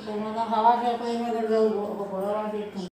तुम्हाला हवा घ्या, पहिल्यांदा जाऊ बघावा देत नाही.